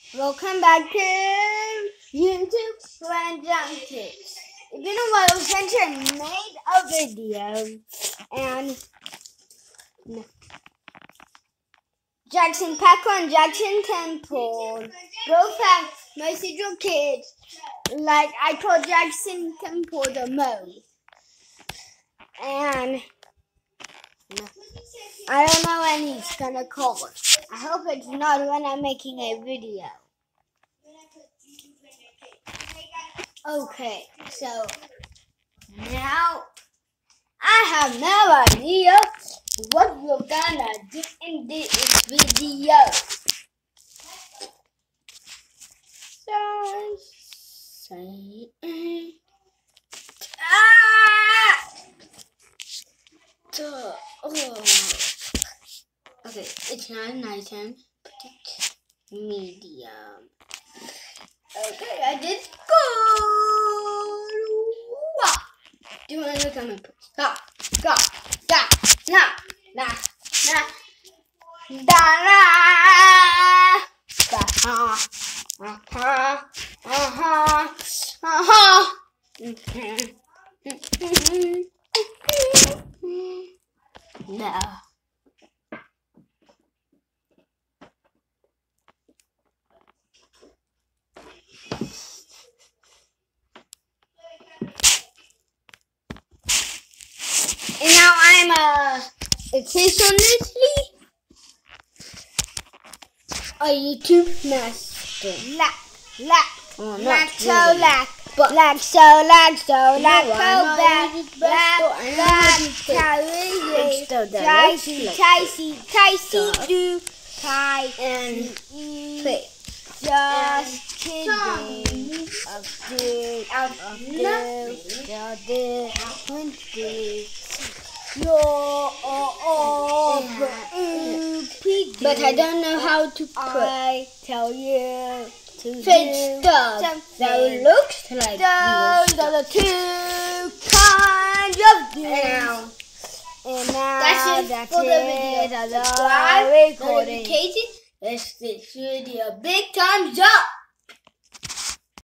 Welcome back to YouTube Random Tips. It's been a while since I made a video, and Jackson Packer and Jackson Temple both have Mercedes kids. Like, I call Jackson Temple the most. And I don't know when he's gonna call it. I hope it's not when I'm making a video. Okay, so now I have no idea what we're gonna do in this video. Okay, it's not nice and put it medium. Okay, I did good. Do you want to look at my post? Go, no. And now I'm occasionally a YouTube master. Just kidding. But I don't know how to put. I tell you to fake stuff that looks like those are the two kinds of dudes. And now that's it for the video. Subscribe, notification. Let's this video big thumbs up.